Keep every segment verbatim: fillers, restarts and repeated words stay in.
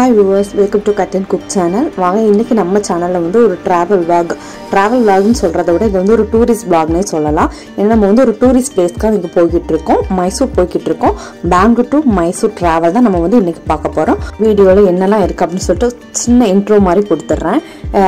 Hi viewers, welcome to Cut and Cook channel. வாங்க இன்னைக்கு நம்ம சேனல்ல வந்து ஒரு travel vlog travel vlog னு சொல்றதை விட இது வந்து ஒரு டூரிஸ்ட் vlog னே சொல்லலாம். ஏன்னா நம்ம வந்து ஒரு டூரிஸ்ட் பிளேஸ்க்கு இங்க போயிட்டு இருக்கோம். மைசூர் போயிட்டு இருக்கோம். பெங்களூர் டு மைசூர் டிராவல் தான் நம்ம வந்து இன்னைக்கு பார்க்க போறோம். வீடியோல என்னெல்லாம் இருக்கு அப்படினு சொல்லிட்டு சின்ன இன்ட்ரோ மாதிரி கொடுத்துறேன்.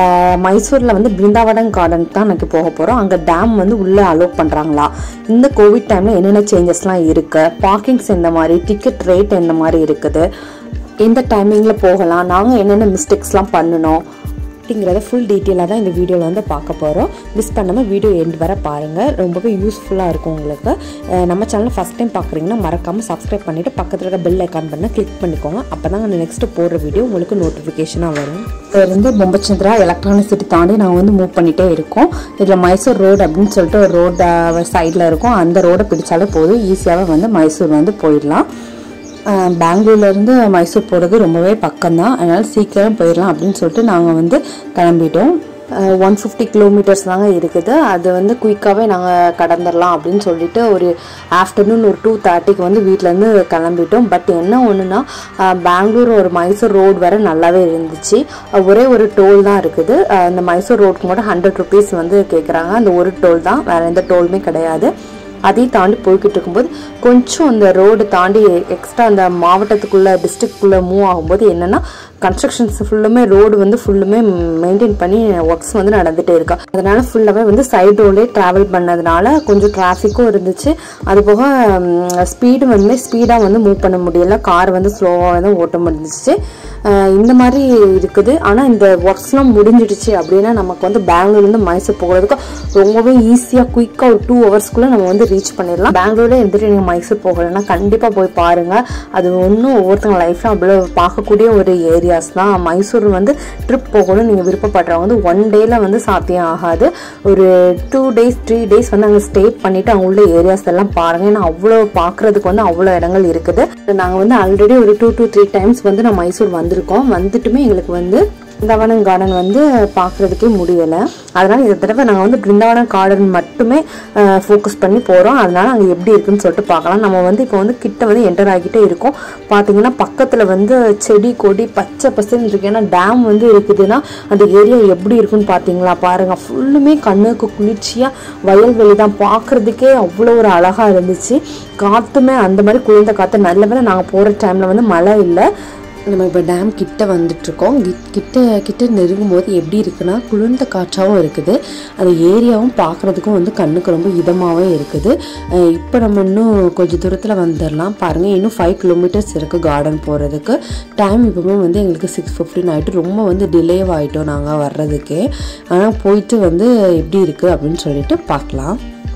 மைசூர்ல வந்து பிருந்தாவன் கார்டன் தான் இன்னைக்கு போக போறோம். அங்க டேம் வந்து உள்ள அலோவ் பண்றாங்களா? இந்த கோவிட் டைம்ல என்னென்ன சேஞ்சஸ்லாம் இருக்கு? பார்க்கிங்ஸ் எந்த மாதிரி, டிக்கெட் ரேட் எந்த மாதிரி இருக்குது? எந்த டைமிங்ல போகலாம், நாங்க என்னென்ன மிஸ்டேக்ஸ்லாம் பண்ணணும் அப்படிங்கறத ஃபுல் டீடைலா தான் இந்த வீடியோல வந்து பார்க்க போறோம். மிஸ் பண்ணாம வீடியோ எண்ட் வரை பாருங்க, ரொம்பவே யூஸ்ஃபுல்லா இருக்கும் உங்களுக்கு. நம்ம சேனலை ஃபர்ஸ்ட் டைம் பார்க்குறீங்கன்னா மறக்காம சப்ஸ்கிரைப் பண்ணிட்டு பக்கத்துல இருக்க பெல் ஐகான் பண்ண கிளிக் பண்ணிக்கோங்க. அப்பதான் நான் நெக்ஸ்ட் போடுற வீடியோ உங்களுக்கு நோட்டிஃபிகேஷனா வரும். இருந்து பொம்பச்சந்திரா எலக்ட்ரானிக் சிட்டி தாண்டி நாங்கள் வந்து மூவ் பண்ணிட்டே இருக்கோம். இதில் மைசூர் ரோடு அப்படின்னு சொல்லிட்டு ஒரு ரோடு சைடில் இருக்கும். அந்த ரோடை பிடிச்சாலே போதும், ஈஸியாகவே வந்து மைசூர் வந்து போயிடலாம். பெங்களூர்லேருந்து மைசூர் போகிறது ரொம்பவே பக்கம்தான், அதனால் சீக்கிரம் போயிடலாம் அப்படின்னு சொல்லிட்டு நாங்கள் வந்து கிளம்பிட்டோம். ஒன் ஃபிஃப்டி கிலோமீட்டர்ஸ் தாங்க இருக்குது. அது வந்து குயிக்காகவே நாங்கள் கடந்துடலாம் அப்படின்னு சொல்லிட்டு ஒரு ஆஃப்டர்நூன் ஒரு டூ தேர்ட்டிக்கு வந்து வீட்டிலேருந்து கிளம்பிட்டோம். பட் என்ன ஒன்றுனா பெங்களூர் ஒரு மைசூர் ரோடு வேறு நல்லாவே இருந்துச்சு. ஒரே ஒரு டோல் தான் இருக்குது. அந்த மைசூர் ரோடுக்கு மட்டும் ஹண்ட்ரட் ருபீஸ் வந்து கேட்குறாங்க. அந்த ஒரு டோல் தான், வேறு எந்த டோலுமே கிடையாது. அதையும் தாண்டி போய்கிட்டு இருக்கும்போது கொஞ்சம் அந்த ரோடு தாண்டி எக்ஸ்ட்ரா அந்த மாவட்டத்துக்குள்ளே டிஸ்ட்ரிக்ட்குள்ளே மூவ் ஆகும்போது என்னென்னா கன்ஸ்ட்ரக்ஷன்ஸ் ஃபுல்லுமே ரோடு வந்து ஃபுல்லுமே மெயின்டைன் பண்ணி ஒர்க்ஸ் வந்து நடந்துகிட்டே இருக்கா. அதனால ஃபுல்லாகவே வந்து சைடு ரோட்லேயே ட்ராவல் பண்ணதுனால கொஞ்சம் டிராஃபிக்கும் இருந்துச்சு. அது போக ஸ்பீடு வந்து ஸ்பீடாக வந்து மூவ் பண்ண முடியல, கார் வந்து ஸ்லோவாக தான் ஓட்ட முடிஞ்சிச்சு. இந்த மாதிரி இருக்குது. ஆனால் இந்த ஒர்க்ஸ்லாம் முடிஞ்சிடுச்சு அப்படின்னா நமக்கு வந்து பெங்களூர்லேருந்து மைசூர் போகிறதுக்கு ரொம்பவே ஈஸியாக குயிக்காக ஒரு டூ ஹவர்ஸ்க்குள்ளே நம்ம வந்து ரீச் பண்ணிடலாம். பெங்களூரில் இருந்துட்டு நீங்கள் மைசூர் போகலைன்னா கண்டிப்பாக போய் பாருங்கள். அது ஒன்றும் ஒவ்வொருத்தவங்க லைஃப்பில் அவ்வளோ பார்க்கக்கூடிய ஒரு ஏரியாஸ் தான். மைசூர் வந்து ட்ரிப் போகணும்னு நீங்கள் விருப்பப்படுறவங்க வந்து ஒன் டேயில் வந்து சாத்தியம் ஆகாது. ஒரு டூ டேஸ் த்ரீ டேஸ் வந்து அங்கே ஸ்டே பண்ணிவிட்டு அங்கே உள்ள ஏரியாஸ் எல்லாம் பாருங்கள். ஏன்னா அவ்வளோ பார்க்குறதுக்கு வந்து அவ்வளோ இடங்கள் இருக்குது. நாங்கள் வந்து ஆல்ரெடி ஒரு டூ டூ த்ரீ டைம்ஸ் வந்து நான் மைசூர் வந்திருக்கோம். வந்துட்டுமே எங்களுக்கு வந்து பிருந்தாவன் கார்டன் வந்து பார்க்குறதுக்கே முடியலை. அதனால் இந்த தடவை நாங்கள் வந்து பிருந்தாவன் கார்டன் மட்டுமே ஃபோக்கஸ் பண்ணி போகிறோம். அதனால் அங்கே எப்படி இருக்குன்னு சொல்லிட்டு பார்க்கலாம். நம்ம வந்து இப்போ வந்து கிட்ட வந்து என்டர் ஆகிட்டே இருக்கோம். பார்த்தீங்கன்னா பக்கத்தில் வந்து செடி கொடி பச்சை பசங்க இருக்கு. ஏன்னா டேம் வந்து இருக்குதுன்னா அந்த ஏரியா எப்படி இருக்குன்னு பார்த்தீங்களா? பாருங்கள், ஃபுல்லுமே கண்ணுக்கு குளிர்ச்சியாக வயல்வெளி தான், பார்க்குறதுக்கே அவ்வளோ ஒரு அழகாக இருந்துச்சு. காற்றுமே அந்த மாதிரி குளிர்ந்த காற்று. நல்ல வேளை நாங்கள் போகிற டைமில் வந்து மழை இல்லை. நம்ம இப்போ டேம் கிட்ட வந்துட்டுருக்கோம். கிட்ட கிட்ட நெருங்கும் போது எப்படி இருக்குன்னா குளிர்ந்த காற்றாகவும் இருக்குது. அந்த ஏரியாவும் பார்க்குறதுக்கும் வந்து கண்ணுக்கு ரொம்ப இதமாகவும் இருக்குது. இப்போ நம்ம இன்னும் கொஞ்சம் தூரத்தில் வந்துடலாம். பாருங்கள், இன்னும் ஃபைவ் கிலோமீட்டர்ஸ் இருக்குது கார்டன் போகிறதுக்கு. டைம் இப்போவுமே வந்து எங்களுக்கு சிக்ஸ் ஃபிஃப்டின் ஆகிட்டு ரொம்ப வந்து டிலேவ் ஆகிட்டோம் நாங்கள் வர்றதுக்கே. ஆனால் போயிட்டு வந்து எப்படி இருக்குது அப்படின்னு சொல்லிட்டு பார்க்கலாம்.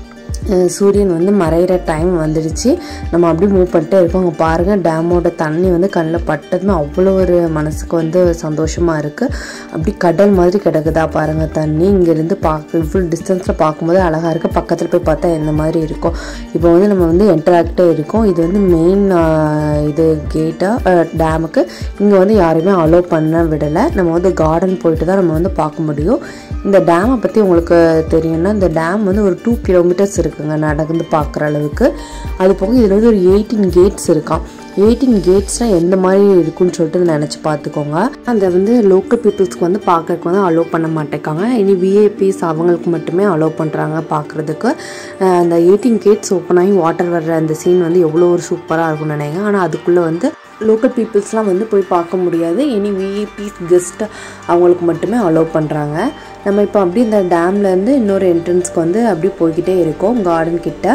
சூரியன் வந்து மறைகிற டைம் வந்துடுச்சு. நம்ம அப்படி மூவ் பண்ணிட்டே இருக்கோம். அங்கே பாருங்கள், டேமோட தண்ணி வந்து கண்ணில் பட்டதுமே அவ்வளோ ஒரு மனசுக்கு வந்து சந்தோஷமாக இருக்குது. அப்படி கடல் மாதிரி கிடக்குதா பாருங்கள் தண்ணி. இங்கேருந்து பார்க்க ஃபுல் டிஸ்டன்ஸில் பார்க்கும்போது அழகாக இருக்குது. பக்கத்தில் போய் பார்த்தா எந்த மாதிரி இருக்கும். இப்போ வந்து நம்ம வந்து என்ட்ராக்டே இருக்கோம். இது வந்து மெயின் இது கேட்டாக டேமுக்கு. இங்கே வந்து யாருமே அலோவ் பண்ண விடலை. நம்ம வந்து கார்டன் போயிட்டு தான் நம்ம வந்து பார்க்க முடியும். இந்த டேமை பற்றி உங்களுக்கு தெரியும்னா இந்த டேம் வந்து ஒரு டூ கிலோமீட்டர்ஸ் இருக்குங்க நடந்து பார்க்குற அளவுக்கு. அது போக இதில் வந்து ஒரு எயிட்டீன் கேட்ஸ் இருக்கான். எயிட்டீன் கேட்ஸ்னால் எந்த மாதிரி இருக்குன்னு சொல்லிட்டு நினச்சி பார்த்துக்கோங்க. அந்த வந்து லோக்கல் பீப்புள்ஸ்க்கு வந்து பார்க்கறதுக்கு வந்து அலோவ் பண்ண மாட்டேங்காங்க. இனி விஐபிஸ் அவங்களுக்கு மட்டுமே அலோவ் பண்ணுறாங்க பார்க்குறதுக்கு. அந்த எயிட்டீன் கேட்ஸ் ஓப்பன் ஆகி வாட்டர் வர்ற அந்த சீன் வந்து எவ்வளோ ஒரு சூப்பராக இருக்கும்னு நினைக்கிறேன். ஆனால் அதுக்குள்ளே வந்து லோக்கல் பீப்புள்ஸ்லாம் வந்து போய் பார்க்க முடியாது. இனி விஐபிஸ் கெஸ்ட்டு அவங்களுக்கு மட்டுமே அலோவ் பண்ணுறாங்க. நம்ம இப்போ அப்படி இந்த டேம்லேருந்து இன்னொரு என்ட்ரன்ஸ்க்கு வந்து அப்படி போய்கிட்டே இருக்கோம். கார்டன் கிட்ட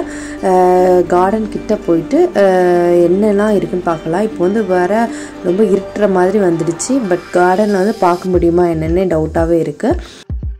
கார்டன் கிட்ட போயிட்டு என்னெல்லாம் இருக்குன்னு பார்க்கலாம். இப்போ வந்து வேற ரொம்ப இருட்டுற மாதிரி வந்துடுச்சு. பட் கார்டனில் வந்து பார்க்க முடியுமா என்னென்ன டவுட்டாகவே இருக்குது.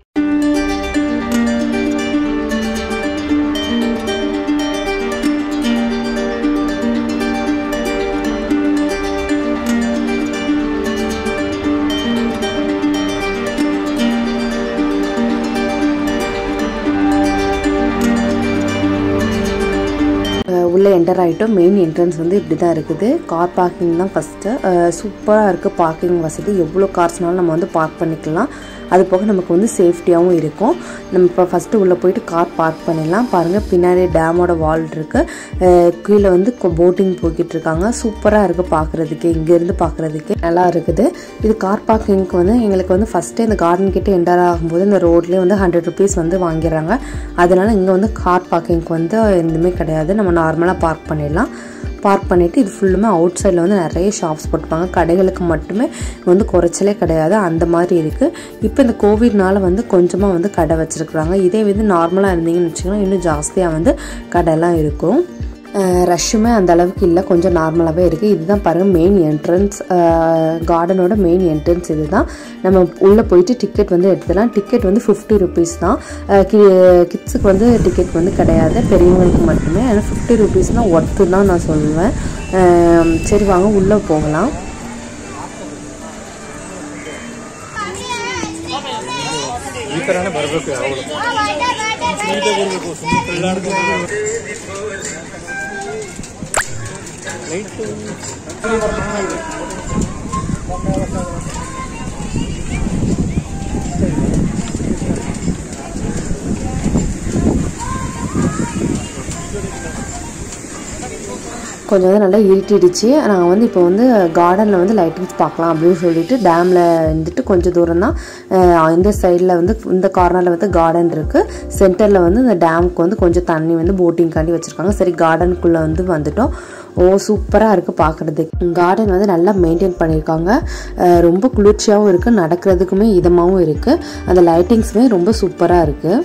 உள்ளே என்டர் ஆகிட்டோம். மெயின் என்ட்ரன்ஸ் வந்து இப்படி தான் இருக்குது. கார் பார்க்கிங் தான் ஃபஸ்ட்டு. சூப்பராக இருக்குது பார்க்கிங் வசதி. எவ்வளோ கார்ஸ்னாலும் நம்ம வந்து பார்க் பண்ணிக்கலாம். அது போக நமக்கு வந்து சேஃப்டியாகவும் இருக்கும். நம்ம இப்போ ஃபஸ்ட்டு உள்ளே போயிட்டு கார் பார்க் பண்ணிடலாம். பாருங்கள், பின்னாடி டேமோட வால் இருக்குது. கீழே வந்து போட்டிங் போய்கிட்டு இருக்காங்க. சூப்பராக இருக்குது பார்க்குறதுக்கு, இங்கேருந்து பார்க்குறதுக்கு நல்லா இருக்குது. இது கார் பார்க்கிங்க்கு வந்து எங்களுக்கு வந்து ஃபஸ்ட்டு இந்த கார்டன் கிட்டே என்டர் ஆகும்போது இந்த ரோட்லேயே வந்து ஹண்ட்ரட் ருபீஸ் வந்து வாங்கிடுறாங்க. அதனால் இங்கே வந்து கார் பார்க்கிங்க்கு வந்து எதுவுமே கிடையாது. நம்ம நார்மலாக பார்க் பண்ணிடலாம். பார்க் பண்ணிவிட்டு இது ஃபுல்லுமே அவுட் சைடில் வந்து நிறைய ஷாப்ஸ் போட்டுப்பாங்க. கடைகளுக்கு மட்டுமே வந்து குறைச்சலே கிடையாது, அந்த மாதிரி இருக்குது. இப்போ இந்த கோவிட்னால வந்து கொஞ்சமாக வந்து கடை வச்சுருக்குறாங்க. இதே வந்து நார்மலாக இருந்தீங்கன்னு வச்சிங்கன்னா இன்னும் ஜாஸ்தியாக வந்து கடையெல்லாம் இருக்கும். ரஷ்ஷுமே அந்த அளவுக்கு இல்லை, கொஞ்சம் நார்மலாகவே இருக்குது. இதுதான் பாருங்கள் மெயின் என்ட்ரன்ஸ், கார்டனோட மெயின் என்ட்ரன்ஸ் இது தான். நம்ம உள்ளே போயிட்டு டிக்கெட் வந்து எடுத்துக்கலாம். டிக்கெட் வந்து ஃபிஃப்டி ருபீஸ் தான். கி கிட்ஸுக்கு வந்து டிக்கெட் வந்து கிடையாது, பெரியவங்களுக்கு மட்டுமே. ஆனால் ஃபிஃப்டி ருபீஸ் தான் ஒர்த்து தான் நான் சொல்லுவேன். சரி வாங்க உள்ளே போகலாம். கொஞ்சம் வந்து நல்லா இருட்டிடுச்சு. நாங்கள் வந்து இப்போ வந்து கார்டனில் வந்து லைட்டிங்ஸ் பார்க்கலாம் அப்படின்னு சொல்லிட்டு டேமில் வந்துட்டு கொஞ்சம் தூரம் தான். இந்த சைடில் வந்து இந்த கார்னரில் வந்து கார்டன் இருக்குது. சென்டரில் வந்து இந்த டேமுக்கு வந்து கொஞ்சம் தண்ணி வந்து போட்டிங்காண்டி வச்சுருக்காங்க. சரி, கார்டனுக்குள்ளே வந்து வந்துட்டோம். ஓ, சூப்பராக இருக்குது பார்க்குறதுக்கு. கார்டன் வந்து நல்லா மெயின்டைன் பண்ணியிருக்காங்க. ரொம்ப குளிர்ச்சியாகவும் இருக்குது, நடக்கிறதுக்குமே இதமாகவும் இருக்குது. அந்த லைட்டிங்ஸுமே ரொம்ப சூப்பராக இருக்குது.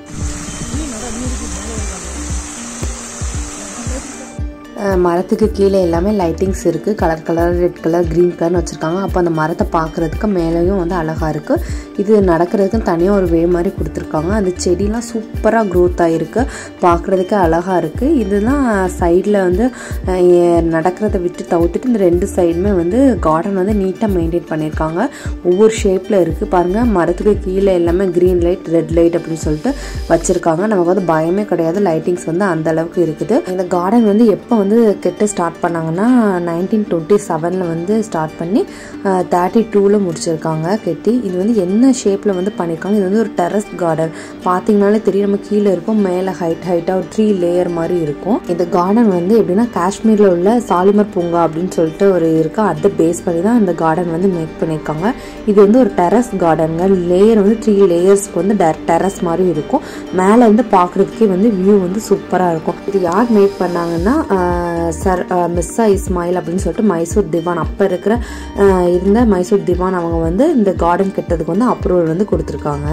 மரத்துக்கு கீழே எல்லாமே லைட்டிங்ஸ் இருக்குது. Colour colour, red colour, green கலர்னு வச்சுருக்காங்க. அப்போ அந்த மரத்தை பார்க்குறதுக்கு மேலேயும் வந்து அழகாக இருக்குது. இது நடக்கிறதுக்கு தனியாக ஒரு வே மாதிரி கொடுத்துருக்காங்க. அந்த செடிலாம் சூப்பராக க்ரோத் ஆகிருக்கு, பார்க்குறதுக்கு அழகாக இருக்குது. இதுதான் சைடில் வந்து நடக்கிறத விட்டு தவிர்த்துட்டு இந்த ரெண்டு சைடுமே வந்து கார்டன் வந்து நீட்டாக மெயின்டைன் பண்ணியிருக்காங்க. ஒவ்வொரு ஷேப்பில் இருக்குது பாருங்கள். மரத்துக்கு கீழே எல்லாமே க்ரீன் லைட், ரெட் லைட் அப்படின்னு சொல்லிட்டு வச்சுருக்காங்க. நமக்கு வந்து பயமே கிடையாது, லைட்டிங்ஸ் வந்து அந்த அளவுக்கு இருக்குது. இந்த கார்டன் வந்து எப்போ வந்து கெட்ட ஸ்டார்ட் பண்ணாங்கன்னா நைன்டீன் டுவெண்ட்டி செவனில் வந்து ஸ்டார்ட் பண்ணி தேர்ட்டி டூவில் முடிச்சிருக்காங்க கெட்டி. இது வந்து என்ன ஷேப்பில் வந்து பண்ணியிருக்காங்க. இது வந்து ஒரு டெரஸ் கார்டன். பார்த்தீங்கனாலே தெரியும், நம்ம கீழே இருக்கும், மேலே ஹைட் ஹைட்டாக ஒரு த்ரீ லேயர் மாதிரி இருக்கும். இந்த கார்டன் வந்து எப்படின்னா காஷ்மீரில் உள்ள சாலிமர் பூங்கா அப்படின்னு சொல்லிட்டு ஒரு இருக்குது. அதை பேஸ் பண்ணி தான் இந்த கார்டன் வந்து மேக் பண்ணியிருக்காங்க. இது வந்து ஒரு டெரஸ் கார்டனுங்க. லேயர் வந்து த்ரீ லேயர்ஸ்க்கு வந்து டெரஸ் மாதிரி இருக்கும். மேலே வந்து பார்க்குறதுக்கே வந்து வியூ வந்து சூப்பராக இருக்கும். இது யார் மேக் பண்ணாங்கன்னா சர் மிஸ்ஸா இஸ்மாயில் அப்படின்னு சொல்லிட்டு மைசூர் திவான், அப்போ இருக்கிற இருந்த மைசூர் திவான் அவங்க வந்து இந்த கார்டன் கட்டுறதுக்கு வந்து அப்ரூவல் வந்து கொடுத்துருக்காங்க.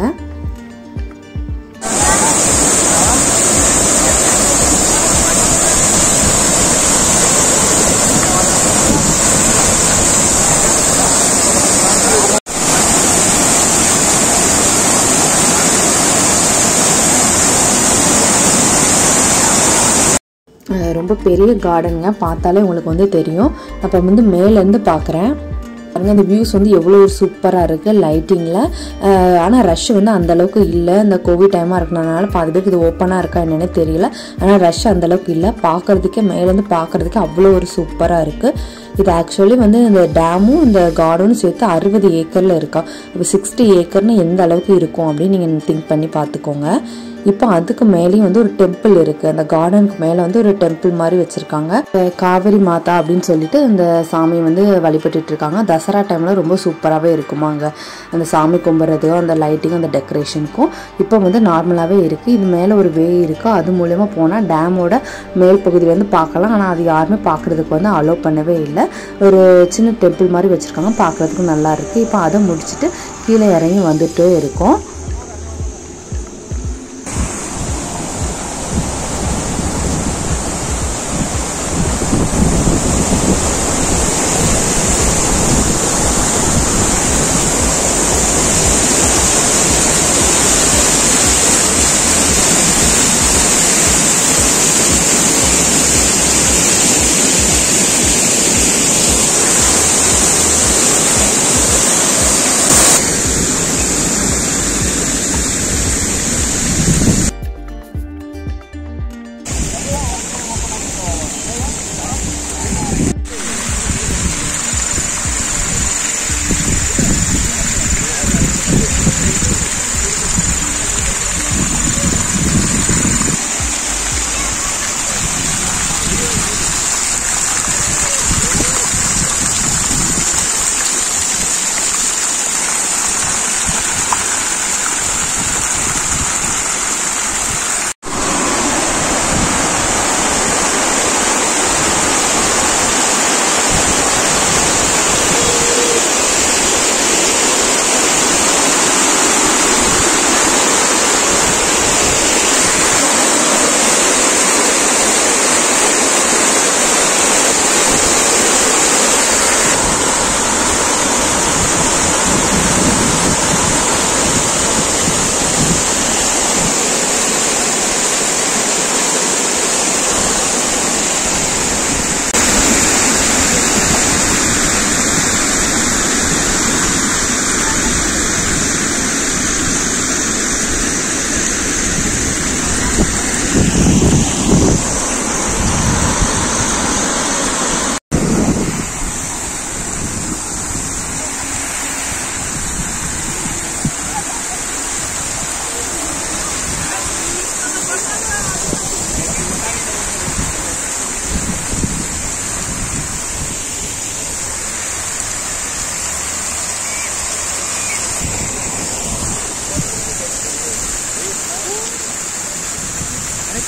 ரொம்ப பெரிய கார்டனுங்க, பார்த்தாலே உங்களுக்கு வந்து தெரியும். அப்போ வந்து மேலேருந்து பார்க்குறேன் பாருங்கள். இந்த வியூஸ் வந்து எவ்வளோ ஒரு சூப்பராக இருக்குது லைட்டிங்கில். ஆனால் ரஷ் வந்து அந்தளவுக்கு இல்லை. இந்த கோவிட் டைமாக இருக்கிறதுனால பாதி பேருக்கு இது ஓப்பனாக இருக்கா என்னென்னு தெரியல. ஆனால் ரஷ் அந்தளவுக்கு இல்லை. பார்க்குறதுக்கே மேலேருந்து பார்க்குறதுக்கு அவ்வளோ ஒரு சூப்பராக இருக்குது. இது ஆக்சுவலி வந்து இந்த டேமும் இந்த கார்டனும் சேர்த்து அறுபது ஏக்கரில் இருக்கா. இப்போ சிக்ஸ்டி ஏக்கர்னு எந்த அளவுக்கு இருக்கும் அப்படின்னு நீங்கள் திங்க் பண்ணி பார்த்துக்கோங்க. இப்போ அதுக்கு மேலேயும் வந்து ஒரு டெம்பிள் இருக்குது. அந்த கார்டனுக்கு மேலே வந்து ஒரு டெம்பிள் மாதிரி வச்சுருக்காங்க. காவேரி மாதா அப்படின்னு சொல்லிட்டு இந்த சாமி வந்து வழிபட்டுட்டு இருக்காங்க. தசரா டைமில் ரொம்ப சூப்பராகவே இருக்குமாங்க அந்த சாமி கும்பிட்றதும் அந்த லைட்டிங்கும் அந்த டெக்கரேஷனுக்கும். இப்போ வந்து நார்மலாகவே இருக்குது. இது மேலே ஒரு வே இருக்குது, அது மூலயமா போனால் டேமோட மேல் பகுதியில் வந்து பார்க்கலாம். ஆனால் அது யாருமே பார்க்குறதுக்கு வந்து அலோவ் பண்ணவே இல்லை. ஒரு சின்ன டெம்பிள் மாதிரி வச்சுருக்காங்க, பார்க்குறதுக்கு நல்லா இருக்குது. இப்போ அதை முடிச்சுட்டு கீழே இறங்கி வந்துட்டே இருக்கோம்.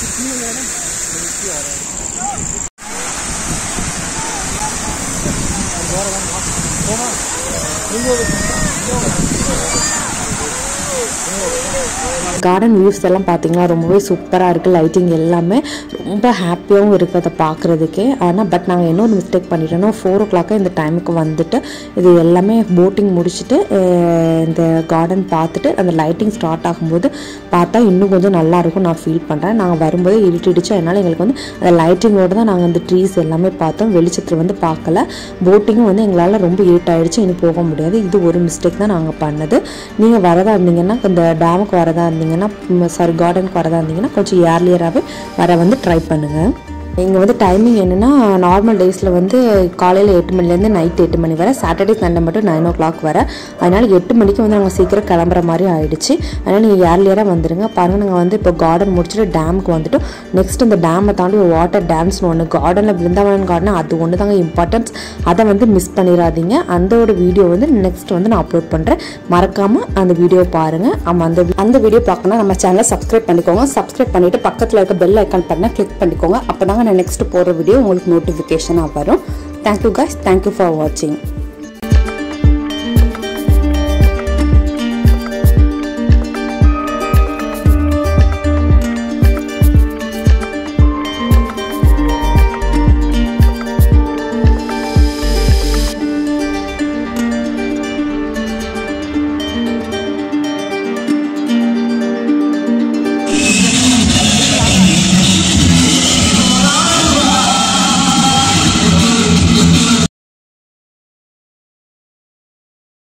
கார்டன் வியூஸ் எல்லாம் பார்த்தீங்கன்னா ரொம்பவே சூப்பராக இருக்குது. லைட்டிங் எல்லாமே ரொம்ப ஹாப்பியாகவும் இருக்குது அதை பார்க்குறதுக்கே. ஆனால் பட் நாங்கள் இன்னொரு மிஸ்டேக் பண்ணிட்டோன்னா ஃபோர் ஓ கிளாக்காக இந்த டைமுக்கு வந்துட்டு இது எல்லாமே போட்டிங் முடிச்சுட்டு இந்த கார்டன் பார்த்துட்டு அந்த லைட்டிங் ஸ்டார்ட் ஆகும்போது பார்த்தா இன்னும் கொஞ்சம் நல்லாயிருக்கும் நான் ஃபீல் பண்ணுறேன். நாங்கள் வரும்போது இருட்டிடுச்சு, அதனால் எங்களுக்கு வந்து அந்த லைட்டிங்கோடு தான் நாங்கள் அந்த ட்ரீஸ் எல்லாமே பார்த்தோம். வெளிச்சத்தில் வந்து பார்க்கல. போட்டிங்கும் வந்து எங்களால் ரொம்ப இருட்டாயிடுச்சு, இன்னும் போக முடியாது. இது ஒரு மிஸ்டேக் தான் நாங்கள் பண்ணது. நீங்கள் வரதா இருந்தீங்கன்னா இந்த டேமுக்கு வரதா இருந்தீங்கன்னா சாரி கார்டனுக்கு வரதா இருந்தீங்கன்னா கொஞ்சம் ஏர்லியராகவே வர வந்து ட்ரை பண்ணுங்கள். இங்கே வந்து டைமிங் என்னென்னா நார்மல் டேஸில் வந்து காலையில் எட்டு மணிலேருந்து நைட் எட்டு மணி வரை, சாட்டர்டே சண்டே மட்டும் நைன் ஓ கிளாக் வர. அதனால் எட்டு மணிக்கு வந்து நாங்கள் சீக்கிரம் கிளம்புற மாதிரி ஆகிடுச்சு. அதனால் நீங்கள் ஏர்லியராக வந்துடுங்க. பாருங்கள், நாங்கள் வந்து இப்போ கார்டன் முடிச்சுட்டு டேமுக்கு வந்துவிட்டோம். நெக்ஸ்ட் இந்த டேமை தாண்டி ஒரு வாட்டர் டேம்ஸ்னு ஒன்று கார்டனில் பிருந்தாவன் கார்டன் அது ஒன்று தாங்க இம்பார்ட்டன்ஸ். அதை வந்து மிஸ் பண்ணிடாதீங்க. அதோட வீடியோ வந்து நெக்ஸ்ட் வந்து நான் அப்லோட் பண்ணுறேன். மறக்காமல் அந்த வீடியோ பாருங்கள். ஆமாம், அந்த அந்த வீடியோ பார்க்கணுன்னா நம்ம சேனலை சப்ஸ்கிரைப் பண்ணிக்கோங்க. சப்ஸ்கிரைப் பண்ணிவிட்டு பக்கத்தில் இருக்க பெல் ஐக்கான் பண்ண கிளிக் பண்ணிக்கோங்க. அப்போ தாங்க நான் நெக்ஸ்ட் போகிற வீடியோ உங்களுக்கு நோட்டிஃபிகேஷனாக வரும். தேங்க்யூ கைஸ், தேங்க்யூ ஃபார் வாட்சிங்.